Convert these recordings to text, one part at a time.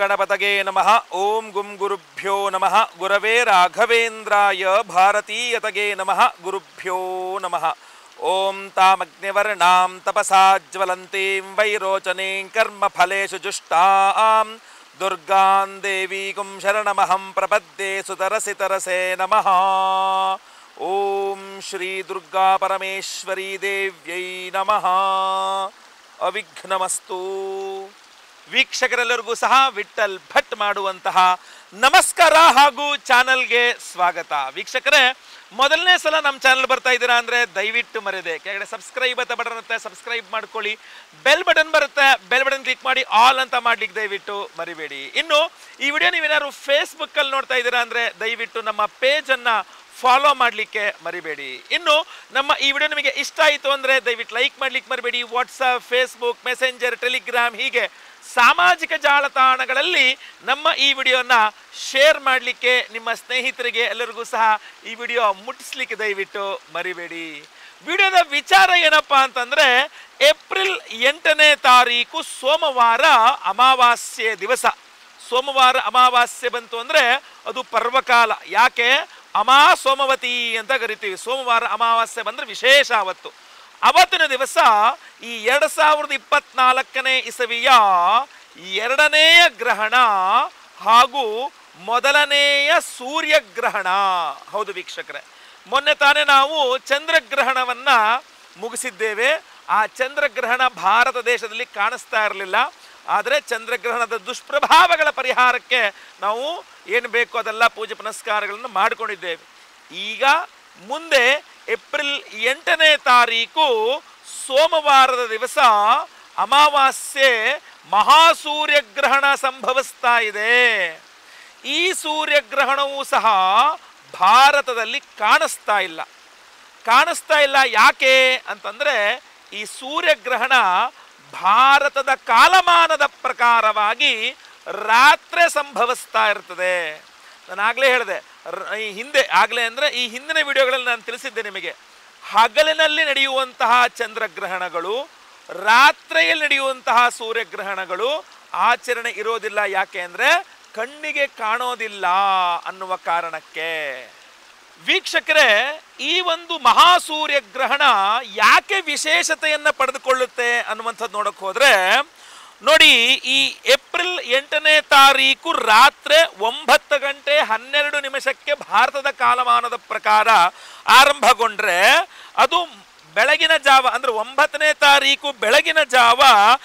ಗಣಪತಗೆ ನಮಃ. ಓಂ ಗುಂ ಗುರುಭ್ಯೋ ನಮಃ. ಗುರವೇ ರಾಘವೇಂದ್ರಾಯ ಭಾರತೀಯತಗೆ ನಮಃ. ಗುರುಭ್ಯೋ ನಮಃ. ಓಂ ತಾಮಗ್ನಿವರ್ಣಾಂ ತಪಸಾ ಜ್ವಲಂತೀಂ ವೈರೋಚನೀಂ ಕರ್ಮಫಲೇಷು ಜುಷ್ಟಾಂ ದುರ್ಗಾಂ ದೇವೀಂ ಶರಣಮಹಂ ಪ್ರಪದ್ಯೆ ಸುತರಸಿ ತರಸೆ ನಮಃ. ಓಂ ಶ್ರೀ ದುರ್ಗಾ ಪರಮೇಶ್ವರಿ ದೇವ್ಯೈ ನಮಃ. ಅವಿಘ್ನಮಸ್ತು. ವೀಕ್ಷಕರೆಲ್ಲರಿಗೂ ಸಹ ವಿಠಲ್ ಭಟ್ ಮಾಡುವಂತಹ ನಮಸ್ಕಾರ ಹಾಗೂ ಚಾನಲ್ಗೆ ಸ್ವಾಗತ. ವೀಕ್ಷಕರೇ, ಮೊದಲನೇ ಸಲ ನಮ್ಮ ಚಾನಲ್ ಬರ್ತಾ ಇದ್ದೀರಾ ಅಂದರೆ ದಯವಿಟ್ಟು ಮರೆಯದೆ ಕೆಳಗಡೆ ಸಬ್ಸ್ಕ್ರೈಬ್ ಅಂತ ಬಟನ್ ಇರುತ್ತೆ, ಸಬ್ಸ್ಕ್ರೈಬ್ ಮಾಡ್ಕೊಳ್ಳಿ. ಬೆಲ್ ಬಟನ್ ಬರುತ್ತೆ, ಬೆಲ್ ಬಟನ್ ಕ್ಲಿಕ್ ಮಾಡಿ ಆಲ್ ಅಂತ ಮಾಡ್ಲಿಕ್ಕೆ ದಯವಿಟ್ಟು ಮರಿಬೇಡಿ. ಇನ್ನು ಈ ವಿಡಿಯೋ ನೀವೇನಾದ್ರು ಫೇಸ್ಬುಕ್ಕಲ್ಲಿ ನೋಡ್ತಾ ಇದ್ದೀರಾ ಅಂದರೆ ದಯವಿಟ್ಟು ನಮ್ಮ ಪೇಜನ್ನು ಫಾಲೋ ಮಾಡಲಿಕ್ಕೆ ಮರಿಬೇಡಿ. ಇನ್ನು ನಮ್ಮ ಈ ವಿಡಿಯೋ ನಿಮಗೆ ಇಷ್ಟ ಆಯಿತು ಅಂದರೆ ದಯವಿಟ್ಟು ಲೈಕ್ ಮಾಡಲಿಕ್ಕೆ ಮರಿಬೇಡಿ. ವಾಟ್ಸಪ್, ಫೇಸ್ಬುಕ್, ಮೆಸೆಂಜರ್, ಟೆಲಿಗ್ರಾಮ್ ಹೀಗೆ ಸಾಮಾಜಿಕ ಜಾಲತಾಣಗಳಲ್ಲಿ ನಮ್ಮ ಈ ವಿಡಿಯೋನ ಶೇರ್ ಮಾಡಲಿಕ್ಕೆ, ನಿಮ್ಮ ಸ್ನೇಹಿತರಿಗೆ ಎಲ್ಲರಿಗೂ ಸಹ ಈ ವಿಡಿಯೋ ಮುಟ್ಟಿಸ್ಲಿಕ್ಕೆ ದಯವಿಟ್ಟು ಮರಿಬೇಡಿ. ವಿಡಿಯೋದ ವಿಚಾರ ಏನಪ್ಪ ಅಂತಂದರೆ, ಏಪ್ರಿಲ್ 8ನೇ ತಾರೀಕು ಸೋಮವಾರ ಅಮಾವಾಸ್ಯೆ ದಿವಸ. ಸೋಮವಾರ ಅಮಾವಾಸ್ಯೆ ಬಂತು ಅಂದರೆ ಅದು ಪರ್ವಕಾಲ. ಯಾಕೆ ಅಮಾ ಸೋಮವತಿ ಅಂತ ಕರಿತೀವಿ. ಸೋಮವಾರ ಅಮಾವಾಸ್ಯೆ ಬಂದರೆ ವಿಶೇಷ ಅವತ್ತು. ಅವತ್ತಿನ ದಿವಸ ಈ 2024ನೇ ಇಸವಿಯ 2ನೇಯ ಗ್ರಹಣ ಹಾಗೂ ಮೊದಲನೆಯ ಸೂರ್ಯಗ್ರಹಣ. ಹೌದು ವೀಕ್ಷಕರೇ, ಮೊನ್ನೆ ತಾನೇ ನಾವು ಚಂದ್ರಗ್ರಹಣವನ್ನು ಮುಗಿಸಿದ್ದೇವೆ. ಆ ಚಂದ್ರಗ್ರಹಣ ಭಾರತ ದೇಶದಲ್ಲಿ ಕಾಣಿಸ್ತಾ ಇರಲಿಲ್ಲ. ಆದರೆ ಚಂದ್ರಗ್ರಹಣದ ದುಷ್ಪ್ರಭಾವಗಳ ಪರಿಹಾರಕ್ಕೆ ನಾವು ಏನು ಬೇಕೋ ಅದೆಲ್ಲ ಪೂಜೆ ಪುನಸ್ಕಾರಗಳನ್ನು ಮಾಡಿಕೊಂಡಿದ್ದೇವೆ. ಈಗ ಮುಂದೆ ಏಪ್ರಿಲ್ 8ನೇ ತಾರೀಕು ಸೋಮವಾರದ ದಿವಸ ಅಮಾವಾಸ್ಯೆ ಮಹಾಸೂರ್ಯಗ್ರಹಣ ಸಂಭವಿಸ್ತಾ ಇದೆ. ಈ ಸೂರ್ಯಗ್ರಹಣವೂ ಸಹ ಭಾರತದಲ್ಲಿ ಕಾಣಿಸ್ತಾ ಇಲ್ಲ. ಯಾಕೆ ಅಂತಂದರೆ, ಈ ಸೂರ್ಯಗ್ರಹಣ ಭಾರತದ ಕಾಲಮಾನದ ಪ್ರಕಾರವಾಗಿ ರಾತ್ರಿ ಸಂಭವಿಸ್ತಾ ಇರ್ತದೆ. ನಾನು ಆಗಲೇ ಹೇಳಿದೆ, ಈ ಹಿಂದಿನ ವಿಡಿಯೋಗಳಲ್ಲಿ ನಾನು ತಿಳಿಸಿದ್ದೆ ನಿಮಗೆ, ಹಗಲಿನಲ್ಲಿ ನಡೆಯುವಂತಹ ಚಂದ್ರಗ್ರಹಣಗಳು, ರಾತ್ರಿಯಲ್ಲಿ ನಡೆಯುವಂತಹ ಸೂರ್ಯಗ್ರಹಣಗಳು ಆಚರಣೆ ಇರೋದಿಲ್ಲ. ಯಾಕೆ ಅಂದರೆ ಕಣ್ಣಿಗೆ ಕಾಣೋದಿಲ್ಲ ಅನ್ನುವ ಕಾರಣಕ್ಕೆ. ವೀಕ್ಷಕರೇ, ಈ ಒಂದು ಮಹಾಸೂರ್ಯಗ್ರಹಣ ಯಾಕೆ ವಿಶೇಷತೆಯನ್ನು ಪಡೆದುಕೊಳ್ಳುತ್ತೆ ಅನ್ನುವಂಥದ್ದು ನೋಡಕ್ಕೆ ಹೋದರೆ, ನೋಡಿ, ಈ ಏಪ್ರಿಲ್ 8ನೇ ತಾರೀಕು ರಾತ್ರಿ 9:12 ಭಾರತದ ಕಾಲಮಾನದ ಪ್ರಕಾರ ಆರಂಭಗೊಂಡ್ರೆ, ಅದು ಬೆಳಗಿನ ಜಾವ ಅಂದರೆ 9ನೇ ತಾರೀಕು ಬೆಳಗಿನ ಜಾವ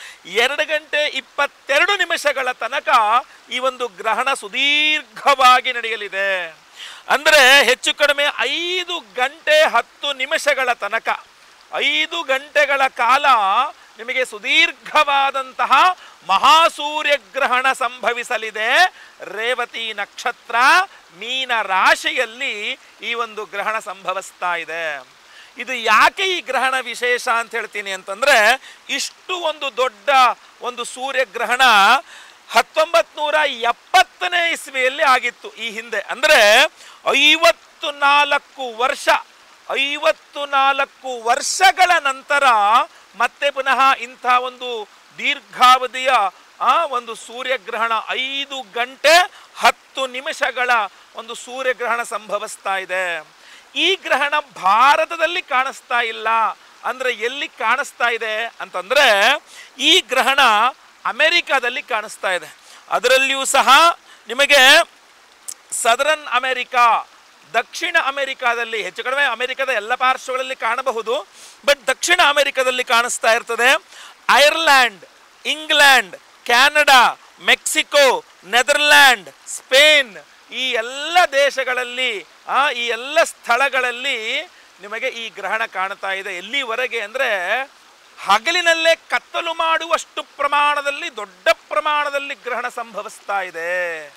2:22 ತನಕ ಈ ಒಂದು ಗ್ರಹಣ ಸುದೀರ್ಘವಾಗಿ ನಡೆಯಲಿದೆ. ಅಂದರೆ ಹೆಚ್ಚು ಕಡಿಮೆ 5 ಗಂಟೆ 10 ನಿಮಿಷಗಳ ತನಕ, 5 ಗಂಟೆಗಳ ಕಾಲ ನಿಮಗೆ ಸುದೀರ್ಘವಾದಂತಹ ಮಹಾಸೂರ್ಯಗ್ರಹಣ ಸಂಭವಿಸಲಿದೆ. ರೇವತಿ ನಕ್ಷತ್ರ ಮೀನ ರಾಶಿಯಲ್ಲಿ ಈ ಒಂದು ಗ್ರಹಣ ಸಂಭವಿಸ್ತಾ ಇದೆ. ಇದು ಯಾಕೆ ಈ ಗ್ರಹಣ ವಿಶೇಷ ಅಂತ ಹೇಳ್ತೀನಿ ಅಂತಂದರೆ, ಇಷ್ಟು ಒಂದು ದೊಡ್ಡ ಒಂದು ಸೂರ್ಯಗ್ರಹಣ 1970ನೇ ಇಸ್ವಿಯಲ್ಲಿ ಆಗಿತ್ತು ಈ ಹಿಂದೆ. ಅಂದರೆ 54 ವರ್ಷಗಳ ನಂತರ ಮತ್ತೆ ಪುನಃ ಇಂಥ ಒಂದು ದೀರ್ಘಾವಧಿಯ ಒಂದು ಸೂರ್ಯಗ್ರಹಣ, 5 ಗಂಟೆ 10 ನಿಮಿಷಗಳ ಒಂದು ಸೂರ್ಯಗ್ರಹಣ ಸಂಭವಿಸ್ತಾ ಇದೆ. ಈ ಗ್ರಹಣ ಭಾರತದಲ್ಲಿ ಕಾಣಿಸ್ತಾ ಇಲ್ಲ. ಅಂದರೆ ಎಲ್ಲಿ ಕಾಣಿಸ್ತಾ ಇದೆ ಅಂತಂದರೆ, ಈ ಗ್ರಹಣ ಅಮೆರಿಕಾದಲ್ಲಿ ಕಾಣಿಸ್ತಾ ಇದೆ. ಅದರಲ್ಲಿಯೂ ಸಹ ನಿಮಗೆ ಸದರನ್ ಅಮೆರಿಕಾ, ದಕ್ಷಿಣ ಅಮೆರಿಕಾದಲ್ಲಿ, ಹೆಚ್ಚು ಕಡಿಮೆ ಅಮೆರಿಕದ ಎಲ್ಲ ಪಾರ್ಶ್ವಗಳಲ್ಲಿ ಕಾಣಬಹುದು, ಬಟ್ ದಕ್ಷಿಣ ಅಮೆರಿಕದಲ್ಲಿ ಕಾಣಿಸ್ತಾ ಇರ್ತದೆ. Ireland, England, Canada, Mexico, Netherland, Spain, ಈ ಎಲ್ಲ ದೇಶಗಳಲ್ಲಿ, ಈ ಎಲ್ಲ ಸ್ಥಳಗಳಲ್ಲಿ ನಿಮಗೆ ಈ ಗ್ರಹಣ ಕಾಣ್ತಾ ಇದೆ. ಎಲ್ಲಿವರೆಗೆ ಅಂದರೆ, ಹಗಲಿನಲ್ಲೇ ಕತ್ತಲು ಮಾಡುವಷ್ಟು ಪ್ರಮಾಣದಲ್ಲಿ, ದೊಡ್ಡ ಪ್ರಮಾಣದಲ್ಲಿ ಗ್ರಹಣ ಸಂಭವಿಸ್ತಾ ಇದೆ.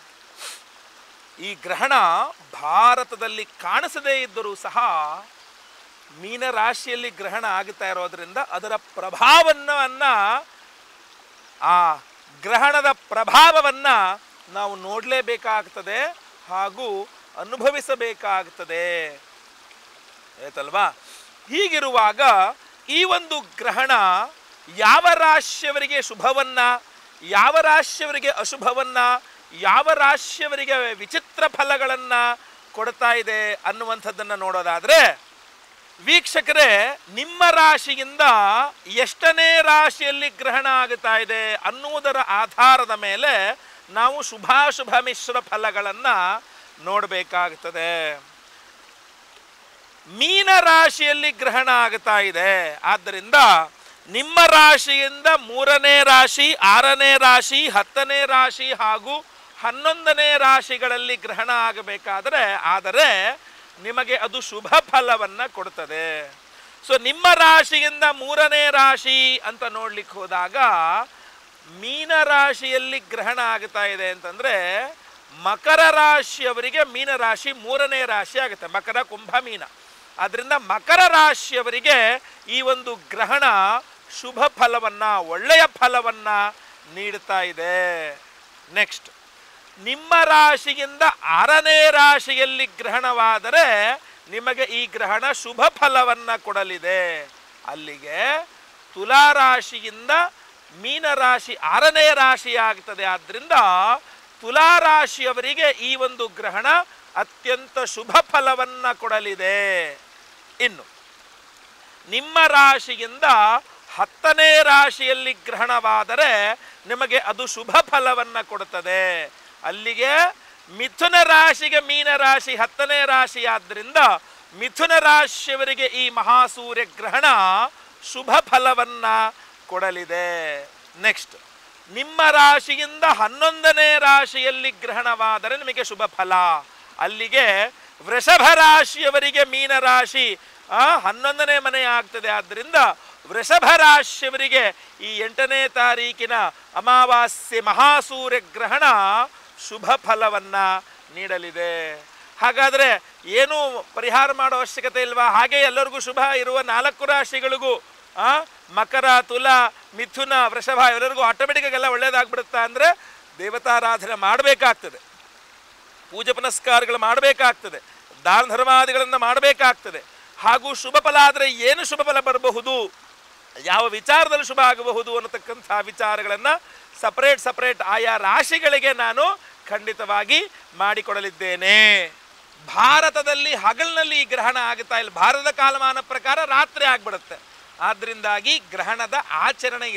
ಈ ಗ್ರಹಣ ಭಾರತದಲ್ಲಿ ಕಾಣಿಸದೇ ಇದ್ದರೂ ಸಹ ಮೀನರಾಶಿಯಲ್ಲಿ ಗ್ರಹಣ ಆಗುತ್ತಾ ಇರೋದ್ರಿಂದ ಅದರ ಪ್ರಭಾವವನ್ನು, ಆ ಗ್ರಹಣದ ಪ್ರಭಾವವನ್ನು ನಾವು ನೋಡಲೇಬೇಕಾಗ್ತದೆ ಹಾಗೂ ಅನುಭವಿಸಬೇಕಾಗ್ತದೆ, ಆಯ್ತಲ್ವಾ? ಹೀಗಿರುವಾಗ ಈ ಒಂದು ಗ್ರಹಣ ಯಾವ ರಾಶಿಯವರಿಗೆ ಶುಭವನ್ನ, ಯಾವ ರಾಶಿಯವರಿಗೆ ಅಶುಭವನ್ನ, ಯಾವ ರಾಶಿಯವರಿಗೆ ವಿಚಿತ್ರ ಫಲಗಳನ್ನ ಕೊಡ್ತಾ ಇದೆ ಅನ್ನುವಂಥದ್ದನ್ನು ನೋಡೋದಾದ್ರೆ, ವೀಕ್ಷಕರೇ, ನಿಮ್ಮ ರಾಶಿಯಿಂದ ಎಷ್ಟನೇ ರಾಶಿಯಲ್ಲಿ ಗ್ರಹಣ ಆಗುತ್ತಾ ಇದೆ ಅನ್ನುವುದರ ಆಧಾರದ ಮೇಲೆ ನಾವು ಶುಭಾಶುಭ ಮಿಶ್ರ ಫಲಗಳನ್ನು ನೋಡಬೇಕಾಗುತ್ತದೆ. ಮೀನ ರಾಶಿಯಲ್ಲಿ ಗ್ರಹಣ ಆಗುತ್ತಾ ಇದೆ, ಆದ್ದರಿಂದ ನಿಮ್ಮ ರಾಶಿಯಿಂದ 3ನೇ ರಾಶಿ, 6ನೇ ರಾಶಿ, 10ನೇ ರಾಶಿ ಹಾಗೂ 11ನೇ ರಾಶಿಗಳಲ್ಲಿ ಗ್ರಹಣ ಆದರೆ ನಿಮಗೆ ಅದು ಶುಭ ಫಲವನ್ನು ಕೊಡ್ತದೆ. ಸೊ ನಿಮ್ಮ ರಾಶಿಯಿಂದ 3ನೇ ರಾಶಿ ಅಂತ ನೋಡ್ಲಿಕ್ಕೆ ಹೋದಾಗ ಮೀನ ರಾಶಿಯಲ್ಲಿ ಗ್ರಹಣ ಆಗ್ತಾ ಇದೆ ಅಂತಂದ್ರೆ ಮಕರ ರಾಶಿಯವರಿಗೆ ಮೀನ ರಾಶಿ 3ನೇ ರಾಶಿ ಆಗುತ್ತೆ, ಮಕರ ಕುಂಭ ಮೀನ. ಆದ್ರಿಂದ ಮಕರ ರಾಶಿಯವರಿಗೆ ಈ ಒಂದು ಗ್ರಹಣ ಶುಭ ಫಲವನ್ನ, ಒಳ್ಳೆಯ ಫಲವನ್ನ ನೀಡ್ತಾ ಇದೆ. ನೆಕ್ಸ್ಟ್, ನಿಮ್ಮ ರಾಶಿಯಿಂದ 6ನೇ ರಾಶಿಯಲ್ಲಿ ಗ್ರಹಣವಾದರೆ ನಿಮಗೆ ಈ ಗ್ರಹಣ ಶುಭ ಫಲವನ್ನ ಕೊಡಲಿದೆ. ಅಲ್ಲಿಗೆ ತುಲಾ ರಾಶಿಯಿಂದ ಮೀನ ರಾಶಿ 6ನೇ ರಾಶಿ ಆಗ್ತದೆ. ಆದ್ದರಿಂದ ತುಲಾ ರಾಶಿಯವರಿಗೆ ಈ ಒಂದು ಗ್ರಹಣ ಅತ್ಯಂತ ಶುಭ ಫಲವನ್ನ ಕೊಡಲಿದೆ. ಇನ್ನು ನಿಮ್ಮ ರಾಶಿಯಿಂದ 10ನೇ ರಾಶಿಯಲ್ಲಿ ಗ್ರಹಣವಾದರೆ ನಿಮಗೆ ಅದು ಶುಭ ಫಲವನ್ನ ಕೊಡುತ್ತದೆ. ಅಲ್ಲಿಗೆ ಮಿಥುನ ರಾಶಿಗೆ ಮೀನ ರಾಶಿ 10ನೇ ರಾಶಿ ಆದ್ದರಿಂದ ಮಿಥುನ ರಾಶಿಯವರಿಗೆ ಈ ಮಹಾಸೂರ್ಯ ಗ್ರಹಣ ಶುಭ ಫಲವನ್ನ ಕೊಡಲಿದೆ. ನೆಕ್ಸ್ಟ್, ನಿಮ್ಮ ರಾಶಿಯಿಂದ 11ನೇ ರಾಶಿಯಲ್ಲಿ ಗ್ರಹಣವಾದರೆ ನಿಮಗೆ ಶುಭ ಫಲ. ಅಲ್ಲಿಗೆ ವೃಷಭ ರಾಶಿಯವರಿಗೆ ಮೀನ ರಾಶಿ 11ನೇ ಮನೆ ಆಗ್ತದೆ. ಆದ್ದರಿಂದ ವೃಷಭ ರಾಶಿಯವರಿಗೆ ಈ 8ನೇ ತಾರೀಕಿನ ಅಮಾವಾಸ್ಯೆ ಮಹಾಸೂರ್ಯ ಗ್ರಹಣ ಶುಭ ಫಲವನ್ನ ನೀಡಲಿದೆ. ಹಾಗಾದರೆ ಏನು ಪರಿಹಾರ ಮಾಡೋ ಅವಶ್ಯಕತೆ ಇಲ್ವಾ? ಹಾಗೆ ಎಲ್ಲರಿಗೂ ಶುಭ ಇರುವ 4 ರಾಶಿಗಳಿಗೂ ಮಕರ, ತುಲಾ, ಮಿಥುನ, ವೃಷಭ ಎಲ್ಲರಿಗೂ ಆಟೋಮೆಟಿಕ್ಕಾಗೆಲ್ಲ ಒಳ್ಳೇದಾಗ್ಬಿಡುತ್ತಾ ಅಂದರೆ ದೇವತಾರಾಧನೆ ಮಾಡಬೇಕಾಗ್ತದೆ, ಪೂಜೆ ಪುನಸ್ಕಾರಗಳು ಮಾಡಬೇಕಾಗ್ತದೆ, ದಾನ ಧರ್ಮಾದಿಗಳನ್ನು ಮಾಡಬೇಕಾಗ್ತದೆ. ಹಾಗೂ ಶುಭ ಫಲ ಆದರೆ ಏನು ಶುಭ ಫಲ ಬರಬಹುದು, ಯಾವ ವಿಚಾರದಲ್ಲಿ ಶುಭ ಆಗಬಹುದು ಅನ್ನತಕ್ಕಂಥ ವಿಚಾರಗಳನ್ನು ಸಪರೇಟ್ ಆಯಾ ರಾಶಿಗಳಿಗೆ ನಾನು ಖಂಡಿತವಾಗಿ ಮಾಡಿಕೊಡಲಿದ್ದೇನೆ. ಭಾರತದಲ್ಲಿ ಹಗಲಿನಲ್ಲಿ ಈ ಗ್ರಹಣ ಆಗುತ್ತಾ ಇಲ್ಲ, ಭಾರತದ ಕಾಲಮಾನ ಪ್ರಕಾರ ರಾತ್ರಿ ಆಗ್ಬಿಡುತ್ತೆ. ಆದ್ದರಿಂದಾಗಿ ಗ್ರಹಣದ ಆಚರಣೆ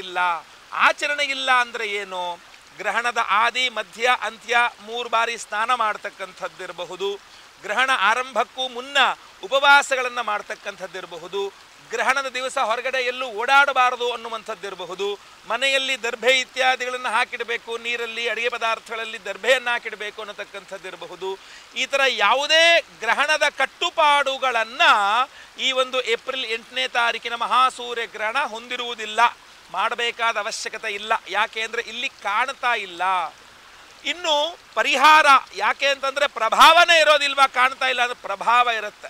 ಇಲ್ಲ ಅಂದರೆ ಏನು? ಗ್ರಹಣದ ಆದಿ, ಮಧ್ಯ, ಅಂತ್ಯ 3 ಬಾರಿ ಸ್ನಾನ ಮಾಡ್ತಕ್ಕಂಥದ್ದಿರಬಹುದು, ಗ್ರಹಣ ಆರಂಭಕ್ಕೂ ಮುನ್ನ ಉಪವಾಸಗಳನ್ನು ಮಾಡ್ತಕ್ಕಂಥದ್ದಿರಬಹುದು, ಗ್ರಹಣದ ದಿವಸ ಹೊರಗಡೆ ಎಲ್ಲೂ ಓಡಾಡಬಾರದು ಅನ್ನುವಂಥದ್ದಿರಬಹುದು, ಮನೆಯಲ್ಲಿ ದರ್ಭೆ ಇತ್ಯಾದಿಗಳನ್ನು ಹಾಕಿಡಬೇಕು, ನೀರಲ್ಲಿ ಅಡುಗೆ ಪದಾರ್ಥಗಳಲ್ಲಿ ದರ್ಭೆಯನ್ನು ಹಾಕಿಡಬೇಕು ಅನ್ನತಕ್ಕಂಥದ್ದಿರಬಹುದು. ಈ ಥರ ಯಾವುದೇ ಗ್ರಹಣದ ಕಟ್ಟುಪಾಡುಗಳನ್ನು ಈ ಒಂದು ಏಪ್ರಿಲ್ 8ನೇ ತಾರೀಕಿನ ಮಹಾಸೂರ್ಯ ಗ್ರಹಣ ಹೊಂದಿರುವುದಿಲ್ಲ, ಮಾಡಬೇಕಾದ ಅವಶ್ಯಕತೆ ಇಲ್ಲ. ಯಾಕೆ ಅಂದರೆ ಇಲ್ಲಿ ಕಾಣ್ತಾ ಇಲ್ಲ. ಇನ್ನು ಪರಿಹಾರ ಯಾಕೆ ಅಂತಂದರೆ ಪ್ರಭಾವನೇ ಇರೋದಿಲ್ವಾ, ಕಾಣ್ತಾ ಇಲ್ಲ ಅಂದರೆ ಪ್ರಭಾವ ಇರುತ್ತೆ.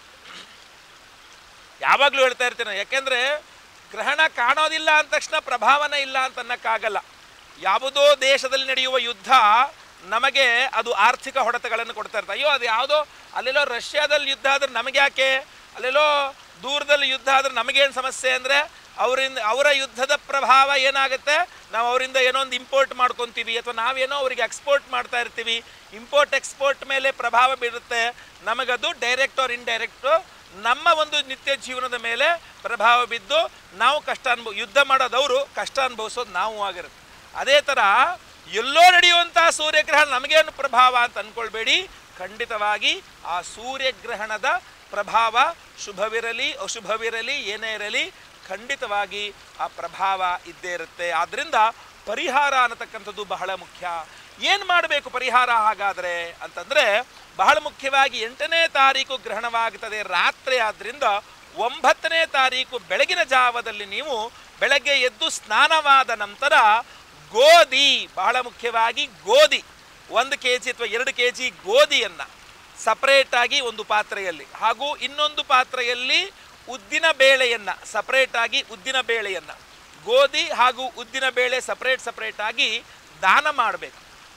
ಯಾವಾಗಲೂ ಹೇಳ್ತಾ ಇರ್ತೀನಿ, ಯಾಕೆಂದರೆ ಗ್ರಹಣ ಕಾಣೋದಿಲ್ಲ ಅಂದ ತಕ್ಷಣ ಪ್ರಭಾವನೆ ಇಲ್ಲ ಅಂತ ಅನ್ನಕ್ಕಾಗಲ್ಲ. ಯಾವುದೋ ದೇಶದಲ್ಲಿ ನಡೆಯುವ ಯುದ್ಧ ನಮಗೆ ಅದು ಆರ್ಥಿಕ ಹೊಡೆತಗಳನ್ನು ಕೊಡ್ತಾ ಇರ್ತಾರೆ. ಅಯ್ಯೋ ಅದು ಯಾವುದೋ ಅಲ್ಲೆಲ್ಲೋ ರಷ್ಯಾದಲ್ಲಿ ಯುದ್ಧ ಆದರೆ ನಮಗೆ ಯಾಕೆ, ಅಲ್ಲೆಲ್ಲೋ ದೂರದಲ್ಲಿ ಯುದ್ಧ ಆದರೆ ನಮಗೇನು ಸಮಸ್ಯೆ ಅಂದರೆ ಅವರ ಯುದ್ಧದ ಪ್ರಭಾವ ಏನಾಗುತ್ತೆ, ನಾವು ಅವರಿಂದ ಏನೋ ಒಂದು ಇಂಪೋರ್ಟ್ ಮಾಡ್ಕೊತೀವಿ ಅಥವಾ ನಾವೇನೋ ಅವರಿಗೆ ಎಕ್ಸ್ಪೋರ್ಟ್ ಮಾಡ್ತಾ ಇರ್ತೀವಿ. ಇಂಪೋರ್ಟ್ ಎಕ್ಸ್ಪೋರ್ಟ್ ಮೇಲೆ ಪ್ರಭಾವ ಬೀರುತ್ತೆ, ನಮಗದು ಡೈರೆಕ್ಟ್ ಆರ್ ಇಂಡೈರೆಕ್ಟು ನಮ್ಮ ಒಂದು ನಿತ್ಯ ಜೀವನದ ಮೇಲೆ ಪ್ರಭಾವ ಬಿದ್ದು ನಾವು ಕಷ್ಟ ಯುದ್ಧ ಮಾಡೋದವರು ಕಷ್ಟ ಅನುಭವಿಸೋದು ನಾವು ಆಗಿರುತ್ತೆ. ಅದೇ ಥರ ಎಲ್ಲೋ ನಡೆಯುವಂಥ ಸೂರ್ಯಗ್ರಹಣ ನಮಗೇನು ಪ್ರಭಾವ ಅಂತ ಅಂದ್ಕೊಳ್ಬೇಡಿ. ಖಂಡಿತವಾಗಿ ಆ ಸೂರ್ಯಗ್ರಹಣದ ಪ್ರಭಾವ ಶುಭವಿರಲಿ ಅಶುಭವಿರಲಿ ಏನೇ ಇರಲಿ ಖಂಡಿತವಾಗಿ ಆ ಪ್ರಭಾವ ಇದ್ದೇ ಇರುತ್ತೆ. ಆದ್ದರಿಂದ ಪರಿಹಾರ ಅನ್ನತಕ್ಕಂಥದ್ದು ಬಹಳ ಮುಖ್ಯ. ಏನು ಮಾಡಬೇಕು ಪರಿಹಾರ ಹಾಗಾದರೆ ಅಂತಂದರೆ, ಬಹಳ ಮುಖ್ಯವಾಗಿ 8ನೇ ತಾರೀಕು ಗ್ರಹಣವಾಗುತ್ತದೆ ರಾತ್ರಿ. ಆದ್ದರಿಂದ 9ನೇ ತಾರೀಕು ಬೆಳಗಿನ ಜಾವದಲ್ಲಿ ನೀವು ಬೆಳಗ್ಗೆ ಎದ್ದು ಸ್ನಾನವಾದ ನಂತರ ಗೋಧಿ, ಬಹಳ ಮುಖ್ಯವಾಗಿ ಗೋಧಿ 1 kg ಅಥವಾ 2 kg ಗೋಧಿಯನ್ನು ಸಪ್ರೇಟಾಗಿ ಒಂದು ಪಾತ್ರೆಯಲ್ಲಿ ಹಾಗೂ ಇನ್ನೊಂದು ಪಾತ್ರೆಯಲ್ಲಿ ಉದ್ದಿನ ಬೇಳೆಯನ್ನು ಸಪ್ರೇಟಾಗಿ ಉದ್ದಿನ ಬೇಳೆಯನ್ನು ಗೋಧಿ ಹಾಗೂ ಉದ್ದಿನ ಬೇಳೆ ಸಪ್ರೇಟಾಗಿ ದಾನ ಮಾಡಬೇಕು.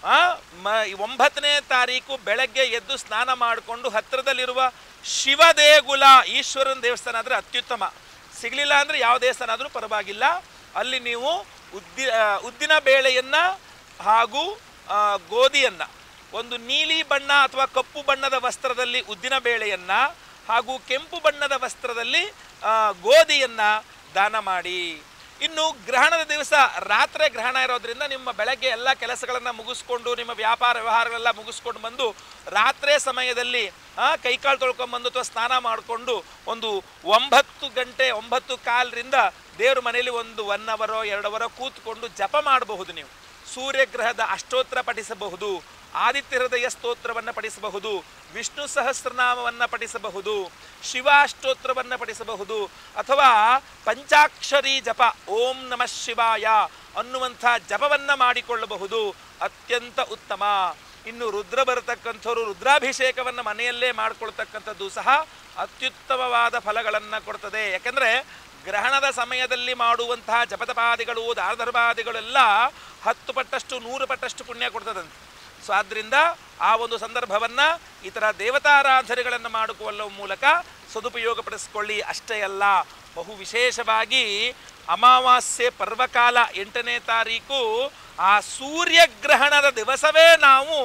9ನೇ ತಾರೀಕು ಬೆಳಗ್ಗೆ ಎದ್ದು ಸ್ನಾನ ಮಾಡಿಕೊಂಡು ಹತ್ತಿರದಲ್ಲಿರುವ ಶಿವ ದೇಗುಲ, ಈಶ್ವರನ ದೇವಸ್ಥಾನ ಆದರೆ ಅತ್ಯುತ್ತಮ, ಸಿಗಲಿಲ್ಲ ಅಂದರೆ ಯಾವ ದೇವಸ್ಥಾನ ಆದರೂ ಪರವಾಗಿಲ್ಲ, ಅಲ್ಲಿ ನೀವು ಉದ್ದಿನ ಬೇಳೆಯನ್ನು ಹಾಗೂ ಗೋಧಿಯನ್ನು, ಒಂದು ನೀಲಿ ಬಣ್ಣ ಅಥವಾ ಕಪ್ಪು ಬಣ್ಣದ ವಸ್ತ್ರದಲ್ಲಿ ಉದ್ದಿನ ಬೇಳೆಯನ್ನು ಹಾಗೂ ಕೆಂಪು ಬಣ್ಣದ ವಸ್ತ್ರದಲ್ಲಿ ಗೋಧಿಯನ್ನು ದಾನ ಮಾಡಿ. ಇನ್ನು ಗ್ರಹಣದ ದಿವಸ ರಾತ್ರಿ ಗ್ರಹಣ ಇರೋದ್ರಿಂದ ನಿಮ್ಮ ಬೆಳಗ್ಗೆ ಎಲ್ಲ ಕೆಲಸಗಳನ್ನು ಮುಗಿಸ್ಕೊಂಡು ನಿಮ್ಮ ವ್ಯಾಪಾರ ವ್ಯವಹಾರಗಳೆಲ್ಲ ಮುಗಿಸ್ಕೊಂಡು ಬಂದು ರಾತ್ರಿ ಸಮಯದಲ್ಲಿ ಕೈಕಾಲು ತೊಳ್ಕೊಂಬಂದು ಅಥವಾ ಸ್ನಾನ ಮಾಡಿಕೊಂಡು ಒಂದು 9 ಗಂಟೆ 9:15ರಿಂದ ದೇವ್ರ ಮನೆಯಲ್ಲಿ ಒಂದು 1 ಅವರೋ 2 ಅವರೋ ಕೂತ್ಕೊಂಡು ಜಪ ಮಾಡಬಹುದು. ನೀವು ಸೂರ್ಯಗ್ರಹದ ಅಷ್ಟೋತ್ತರ ಪಠಿಸಬಹುದು, ಆದಿತ್ಯ ಹೃದಯ ಸ್ತೋತ್ರವನ್ನು ಪಠಿಸಬಹುದು, ವಿಷ್ಣು ಸಹಸ್ರನಾಮವನ್ನು ಪಠಿಸಬಹುದು, ಶಿವಾಷ್ಟೋತ್ರವನ್ನು ಪಠಿಸಬಹುದು, ಅಥವಾ ಪಂಚಾಕ್ಷರಿ ಜಪ ಓಂ ನಮಃ ಶಿವಾಯ ಅನ್ನುವಂಥ ಜಪವನ್ನು ಮಾಡಿಕೊಳ್ಳಬಹುದು. ಅತ್ಯಂತ ಉತ್ತಮ. ಇನ್ನು ರುದ್ರ ಬರತಕ್ಕಂಥವ್ರು ರುದ್ರಾಭಿಷೇಕವನ್ನು ಮನೆಯಲ್ಲೇ ಮಾಡಿಕೊಳ್ತಕ್ಕಂಥದ್ದು ಸಹ ಅತ್ಯುತ್ತಮವಾದ ಫಲಗಳನ್ನು ಕೊಡ್ತದೆ. ಯಾಕೆಂದರೆ ಗ್ರಹಣದ ಸಮಯದಲ್ಲಿ ಮಾಡುವಂತಹ ಜಪತಪಾದಿಗಳು ದಾನಧರ್ಮಾದಿಗಳೆಲ್ಲ 10 ಪಟ್ಟಷ್ಟು 100 ಪಟ್ಟಷ್ಟು ಪುಣ್ಯ ಕೊಡ್ತದಂತೆ. ಸೊ ಆದ್ದರಿಂದ ಆ ಒಂದು ಸಂದರ್ಭವನ್ನು ಈ ಥರ ದೇವತಾರಾಧನೆಗಳನ್ನು ಮಾಡಿಕೊಳ್ಳುವ ಮೂಲಕ ಸದುಪಯೋಗಪಡಿಸ್ಕೊಳ್ಳಿ. ಅಷ್ಟೇ ಅಲ್ಲ, ಬಹು ವಿಶೇಷವಾಗಿ ಅಮಾವಾಸ್ಯೆ ಪರ್ವಕಾಲ 8ನೇ ತಾರೀಕು ಆ ಸೂರ್ಯಗ್ರಹಣದ ದಿವಸವೇ ನಾವು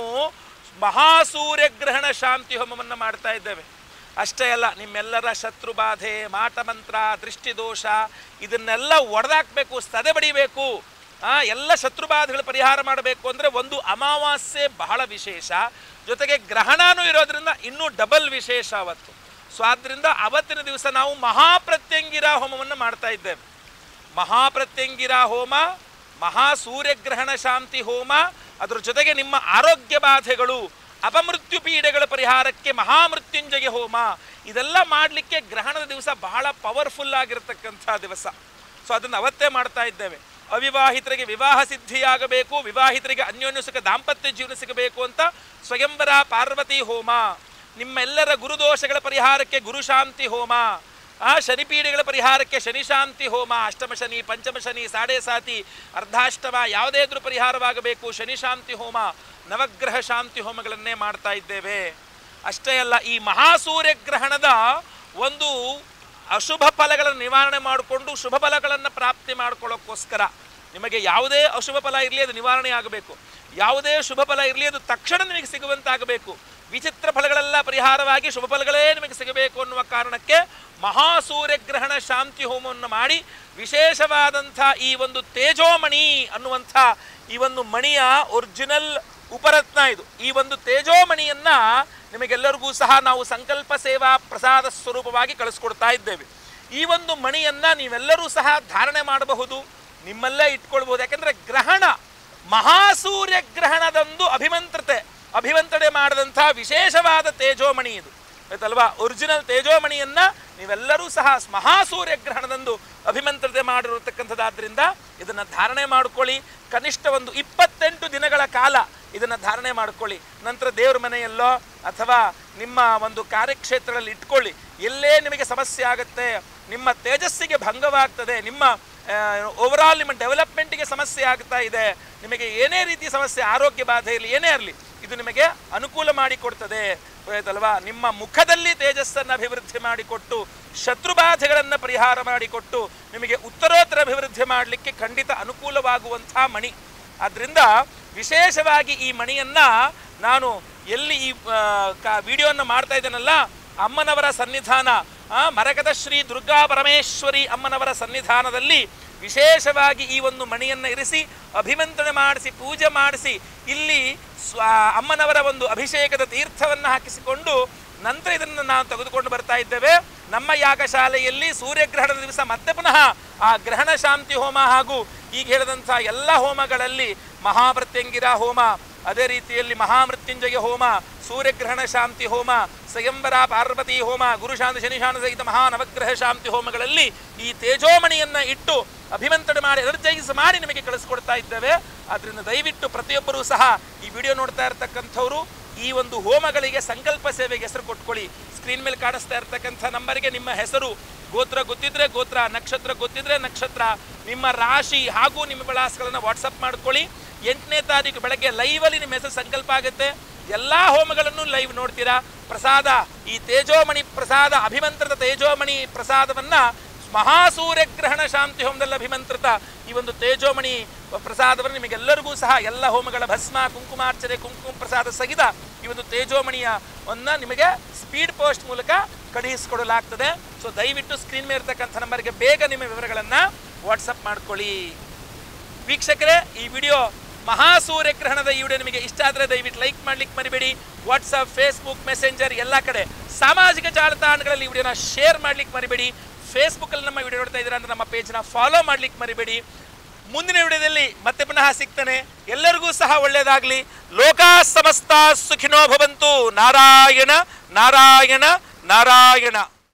ಮಹಾಸೂರ್ಯಗ್ರಹಣ ಶಾಂತಿ ಹೋಮವನ್ನು ಮಾಡ್ತಾ ಇದ್ದೇವೆ. ಅಷ್ಟೇ ಅಲ್ಲ, ನಿಮ್ಮೆಲ್ಲರ ಶತ್ರುಬಾಧೆ, ಮಾಟಮಂತ್ರ, ದೃಷ್ಟಿದೋಷ ಇದನ್ನೆಲ್ಲ ಒಡೆದಾಕಬೇಕು, ಸದೆ ಬಡಿಬೇಕು. ಎಲ್ಲ ಶತ್ರುಬಾಧೆಗಳು ಪರಿಹಾರ ಮಾಡಬೇಕು ಅಂದರೆ ಒಂದು ಅಮಾವಾಸ್ಯೆ ಬಹಳ ವಿಶೇಷ, ಜೊತೆಗೆ ಗ್ರಹಣನೂ ಇರೋದ್ರಿಂದ ಇನ್ನೂ ಡಬಲ್ ವಿಶೇಷ ಅವತ್ತು. ಸೊ ಆದ್ದರಿಂದ ಅವತ್ತಿನ ದಿವಸ ನಾವು ಮಹಾಪ್ರತ್ಯಂಗಿರ ಹೋಮವನ್ನು ಮಾಡ್ತಾ ಇದ್ದೇವೆ. ಮಹಾಪ್ರತ್ಯಂಗಿರ ಹೋಮ, ಮಹಾಸೂರ್ಯಗ್ರಹಣ ಶಾಂತಿ ಹೋಮ, ಅದರ ಜೊತೆಗೆ ನಿಮ್ಮ ಆರೋಗ್ಯ ಬಾಧೆಗಳು, ಅಪಮೃತ್ಯು ಪೀಡೆಗಳ ಪರಿಹಾರಕ್ಕೆ ಮಹಾಮೃತ್ಯುಂಜಯ ಹೋಮ, ಇದೆಲ್ಲ ಮಾಡಲಿಕ್ಕೆ ಗ್ರಹಣದ ದಿವಸ ಬಹಳ ಪವರ್ಫುಲ್ ಆಗಿರತಕ್ಕಂಥ ದಿವಸ. ಸೊ ಅದನ್ನು ಅವತ್ತೇ ಮಾಡ್ತಾ ಇದ್ದೇವೆ. ಅವಿವಾಹಿತರಿಗೆ ವಿವಾಹ ಸಿದ್ಧಿಯಾಗಬೇಕು, ವಿವಾಹಿತರಿಗೆ ಅನ್ಯೋನ್ಯ ಸುಖ ದಾಂಪತ್ಯ ಜೀವನ ಸಿಗಬೇಕು ಅಂತ ಸ್ವಯಂವರ ಪಾರ್ವತಿ ಹೋಮ, ನಿಮ್ಮೆಲ್ಲರ ಗುರುದೋಷಗಳ ಪರಿಹಾರಕ್ಕೆ ಗುರುಶಾಂತಿ ಹೋಮ, ಶನಿಪೀಡೆಗಳ ಪರಿಹಾರಕ್ಕೆ ಶನಿಶಾಂತಿ ಹೋಮ, ಅಷ್ಟಮ ಶನಿ, ಪಂಚಮ ಶನಿ, ಸಾಡೆ ಸಾತಿ, ಅರ್ಧಾಷ್ಟಮ ಯಾವುದೇ ಇದ್ರೂ ಪರಿಹಾರವಾಗಬೇಕು, ಶನಿಶಾಂತಿ ಹೋಮ, ನವಗ್ರಹ ಶಾಂತಿ ಹೋಮಗಳನ್ನೇ ಮಾಡ್ತಾ ಇದ್ದೇವೆ. ಅಷ್ಟೇ ಅಲ್ಲ, ಈ ಮಹಾಸೂರ್ಯಗ್ರಹಣದ ಒಂದು ಅಶುಭ ಫಲಗಳನ್ನು ನಿವಾರಣೆ ಮಾಡಿಕೊಂಡು ಶುಭ ಫಲಗಳನ್ನು ಪ್ರಾಪ್ತಿ ಮಾಡ್ಕೊಳ್ಳೋಕ್ಕೋಸ್ಕರ ನಿಮಗೆ ಯಾವುದೇ ಅಶುಭ ಫಲ ಇರಲಿ ಅದು ನಿವಾರಣೆ ಆಗಬೇಕು, ಯಾವುದೇ ಶುಭ ಫಲ ಇರಲಿ ಅದು ತಕ್ಷಣ ನಿಮಗೆ ಸಿಗುವಂತಾಗಬೇಕು, ವಿಚಿತ್ರ ಫಲಗಳೆಲ್ಲ ಪರಿಹಾರವಾಗಿ ಶುಭ ಫಲಗಳೇ ನಿಮಗೆ ಸಿಗಬೇಕು ಅನ್ನುವ ಕಾರಣಕ್ಕೆ ಮಹಾಸೂರ್ಯಗ್ರಹಣ ಶಾಂತಿ ಹೋಮವನ್ನು ಮಾಡಿ ವಿಶೇಷವಾದಂಥ ಈ ಒಂದು ತೇಜೋಮಣಿ ಅನ್ನುವಂಥ ಈ ಒಂದು ಮಣಿಯ ಒರಿಜಿನಲ್ ಉಪರತ್ನ ಇದು. ಈ ಒಂದು ತೇಜೋಮಣಿಯನ್ನು ನಿಮಗೆಲ್ಲರಿಗೂ ಸಹ ನಾವು ಸಂಕಲ್ಪ ಸೇವಾ ಪ್ರಸಾದ ಸ್ವರೂಪವಾಗಿ ಕಳಿಸ್ಕೊಡ್ತಾ ಇದ್ದೇವೆ. ಈ ಒಂದು ಮಣಿಯನ್ನು ನೀವೆಲ್ಲರೂ ಸಹ ಧಾರಣೆ ಮಾಡಬಹುದು, ನಿಮ್ಮಲ್ಲೇ ಇಟ್ಕೊಳ್ಬಹುದು. ಯಾಕೆಂದರೆ ಗ್ರಹಣ ಮಹಾಸೂರ್ಯಗ್ರಹಣದಂದು ಅಭಿಮಂತ್ರಣೆ ಮಾಡಿದಂಥ ವಿಶೇಷವಾದ ತೇಜೋಮಣಿ ಇದು ಆಯ್ತಲ್ವಾ. ಒರಿಜಿನಲ್ ತೇಜೋಮಣಿಯನ್ನು ನೀವೆಲ್ಲರೂ ಸಹ ಮಹಾಸೂರ್ಯಗ್ರಹಣದಂದು ಅಭಿಮಂತ್ರಣೆ ಮಾಡಿರತಕ್ಕಂಥದ್ದಾದ್ದರಿಂದ ಇದನ್ನು ಧಾರಣೆ ಮಾಡಿಕೊಳ್ಳಿ. ಕನಿಷ್ಠ ಒಂದು 28 ದಿನಗಳ ಕಾಲ ಇದನ್ನು ಧಾರಣೆ ಮಾಡಿಕೊಳ್ಳಿ. ನಂತರ ದೇವ್ರ ಮನೆಯಲ್ಲೋ ಅಥವಾ ನಿಮ್ಮ ಒಂದು ಕಾರ್ಯಕ್ಷೇತ್ರದಲ್ಲಿ ಇಟ್ಕೊಳ್ಳಿ. ಎಲ್ಲೇ ನಿಮಗೆ ಸಮಸ್ಯೆ ಆಗುತ್ತೆ, ನಿಮ್ಮ ತೇಜಸ್ಸಿಗೆ ಭಂಗವಾಗ್ತದೆ, ನಿಮ್ಮ ಓವರಾಲ್ ನಿಮ್ಮ ಡೆವಲಪ್ಮೆಂಟಿಗೆ ಸಮಸ್ಯೆ ಆಗ್ತಾ ಇದೆ, ನಿಮಗೆ ಏನೇ ರೀತಿ ಸಮಸ್ಯೆ, ಆರೋಗ್ಯ ಬಾಧೆ ಇರಲಿ, ಏನೇ ಇರಲಿ, ಇದು ನಿಮಗೆ ಅನುಕೂಲ ಮಾಡಿಕೊಡ್ತದೆ ಆಯ್ತಲ್ವಾ. ನಿಮ್ಮ ಮುಖದಲ್ಲಿ ತೇಜಸ್ಸನ್ನು ಅಭಿವೃದ್ಧಿ ಮಾಡಿಕೊಟ್ಟು ಶತ್ರುಬಾಧೆಗಳನ್ನು ಪರಿಹಾರ ಮಾಡಿಕೊಟ್ಟು ನಿಮಗೆ ಉತ್ತರೋತ್ತರ ಅಭಿವೃದ್ಧಿ ಮಾಡಲಿಕ್ಕೆ ಖಂಡಿತ ಅನುಕೂಲವಾಗುವಂಥ ಮಣಿ. ಆದ್ದರಿಂದ ವಿಶೇಷವಾಗಿ ಈ ಮಣಿಯನ್ನು ನಾನು ಎಲ್ಲಿ ಈ ವಿಡಿಯೋವನ್ನು ಮಾಡ್ತಾ ಇದ್ದೇನಲ್ಲ, ಅಮ್ಮನವರ ಸನ್ನಿಧಾನ, ಮರಕದ ಶ್ರೀ ದುರ್ಗಾ ಪರಮೇಶ್ವರಿ ಅಮ್ಮನವರ ಸನ್ನಿಧಾನದಲ್ಲಿ ವಿಶೇಷವಾಗಿ ಈ ಒಂದು ಮಣಿಯನ್ನು ಇರಿಸಿ ಅಭಿಮಂತ್ರಣೆ ಮಾಡಿಸಿ ಪೂಜೆ ಮಾಡಿಸಿ ಇಲ್ಲಿ ಅಮ್ಮನವರ ಒಂದು ಅಭಿಷೇಕದ ತೀರ್ಥವನ್ನು ಹಾಕಿಸಿಕೊಂಡು ನಂತರ ಇದನ್ನು ನಾವು ತೆಗೆದುಕೊಂಡು ಬರ್ತಾ ಇದ್ದೇವೆ. ನಮ್ಮ ಯಾಗಶಾಲೆಯಲ್ಲಿ ಸೂರ್ಯಗ್ರಹಣದ ದಿವಸ ಮತ್ತೆ ಪುನಃ ಆ ಗ್ರಹಣ ಶಾಂತಿ ಹೋಮ ಹಾಗೂ ಈಗ ಹೇಳಿದಂಥ ಎಲ್ಲ ಹೋಮಗಳಲ್ಲಿ ಮಹಾಪ್ರತ್ಯಂಗಿರ ಹೋಮ, ಅದೇ ರೀತಿಯಲ್ಲಿ ಮಹಾಮೃತ್ಯುಂಜಯ ಹೋಮ, ಸೂರ್ಯಗ್ರಹಣ ಶಾಂತಿ ಹೋಮ, ಸ್ವಯಂವರ ಪಾರ್ವತಿ ಹೋಮ, ಗುರುಶಾಂತಿ ಶನಿಶಾನ ಸಹಿತ ಮಹಾನವಗ್ರಹ ಶಾಂತಿ ಹೋಮಗಳಲ್ಲಿ ಈ ತೇಜೋಮಣಿಯನ್ನು ಇಟ್ಟು ಅಭಿಮಂತ್ರಣೆ ಮಾಡಿ ಎನರ್ಜೈಸ್ ಮಾಡಿ ನಿಮಗೆ ಕಳಿಸ್ಕೊಡ್ತಾ ಇದ್ದೇವೆ. ಆದ್ದರಿಂದ ದಯವಿಟ್ಟು ಪ್ರತಿಯೊಬ್ಬರೂ ಸಹ ಈ ವಿಡಿಯೋ ನೋಡ್ತಾ ಇರತಕ್ಕಂಥವರು ಈ ಒಂದು ಹೋಮಗಳಿಗೆ ಸಂಕಲ್ಪ ಸೇವೆಗೆ ಹೆಸರು ಕೊಟ್ಕೊಳ್ಳಿ. ಸ್ಕ್ರೀನ್ ಮೇಲೆ ಕಾಣಿಸ್ತಾ ಇರತಕ್ಕಂಥ ನಂಬರ್ಗೆ ನಿಮ್ಮ ಹೆಸರು, ಗೋತ್ರ ಗೊತ್ತಿದ್ರೆ ಗೋತ್ರ, ನಕ್ಷತ್ರ ಗೊತ್ತಿದ್ರೆ ನಕ್ಷತ್ರ, ನಿಮ್ಮ ರಾಶಿ ಹಾಗೂ ನಿಮ್ಮ ವಿಳಾಸಗಳನ್ನು ವಾಟ್ಸಪ್ ಮಾಡ್ಕೊಳ್ಳಿ. 8ನೇ ತಾರೀಕು ಬೆಳಗ್ಗೆ ಲೈವಲ್ಲಿ ನಿಮ್ಮ ಹೆಸರು ಸಂಕಲ್ಪ ಆಗುತ್ತೆ. ಎಲ್ಲ ಹೋಮಗಳನ್ನು ಲೈವ್ ನೋಡ್ತೀರಾ. ಪ್ರಸಾದ, ಈ ತೇಜೋಮಣಿ ಪ್ರಸಾದ, ಅಭಿಮಂತ್ರಿತ ತೇಜೋಮಣಿ ಪ್ರಸಾದವನ್ನು ಮಹಾಸೂರ್ಯಗ್ರಹಣ ಶಾಂತಿ ಹೋಮದಲ್ಲಿ ಅಭಿಮಂತ್ರಿತ ಈ ಒಂದು ತೇಜೋಮಣಿ ಪ್ರಸಾದವನ್ನು ನಿಮಗೆಲ್ಲರಿಗೂ ಸಹ ಎಲ್ಲ ಹೋಮಗಳ ಭಸ್ಮ, ಕುಂಕುಮಾರ್ಚನೆ, ಕುಂಕುಮ ಪ್ರಸಾದ ಸಹಿತ ಈ ಒಂದು ತೇಜೋಮಣಿಯನ್ನು ನಿಮಗೆ ಸ್ಪೀಡ್ ಪೋಸ್ಟ್ ಮೂಲಕ ಕಳುಹಿಸಿಕೊಡಲಾಗ್ತದೆ. ಸೊ ದಯವಿಟ್ಟು ಸ್ಕ್ರೀನ್ ಮೇಲೆ ಇರ್ತಕ್ಕಂಥ ನಂಬರ್ಗೆ ಬೇಗ ನಿಮ್ಮ ವಿವರಗಳನ್ನು ವಾಟ್ಸಪ್ ಮಾಡ್ಕೊಳ್ಳಿ. ವೀಕ್ಷಕರೇ, ಈ ವಿಡಿಯೋ ಮಹಾಸೂರ್ಯಗ್ರಹಣದ ಈ ವಿಡಿಯೋ ನಿಮಗೆ ಇಷ್ಟ ಆದರೆ ದಯವಿಟ್ಟು ಲೈಕ್ ಮಾಡ್ಲಿಕ್ಕೆ ಮರಿಬೇಡಿ. ವಾಟ್ಸಪ್, ಫೇಸ್ಬುಕ್, ಮೆಸೆಂಜರ್ ಎಲ್ಲ ಕಡೆ ಸಾಮಾಜಿಕ ಜಾಲತಾಣಗಳಲ್ಲಿ ಈ ವಿಡಿಯೋನ ಶೇರ್ ಮಾಡ್ಲಿಕ್ಕೆ ಮರಿಬೇಡಿ. ಫೇಸ್ಬುಕ್ಕಲ್ಲಿ ನಮ್ಮ ವಿಡಿಯೋ ನೋಡ್ತಾ ಇದ್ದೀರಾ ಅಂದರೆ ನಮ್ಮ ಪೇಜ್ನ ಫಾಲೋ ಮಾಡ್ಲಿಕ್ಕೆ ಮರಿಬೇಡಿ. ಮುಂದಿನ ವಿಡಿಯೋದಲ್ಲಿ ಮತ್ತೆ ಪುನಃ ಸಿಗ್ತಾನೆ. ಎಲ್ಲರಿಗೂ ಸಹ ಒಳ್ಳೆಯದಾಗಲಿ. ಲೋಕಾ ಸಮಸ್ತ ಸುಖಿನೋ ಭವಂತು. ನಾರಾಯಣ ನಾರಾಯಣ ನಾರಾಯಣ.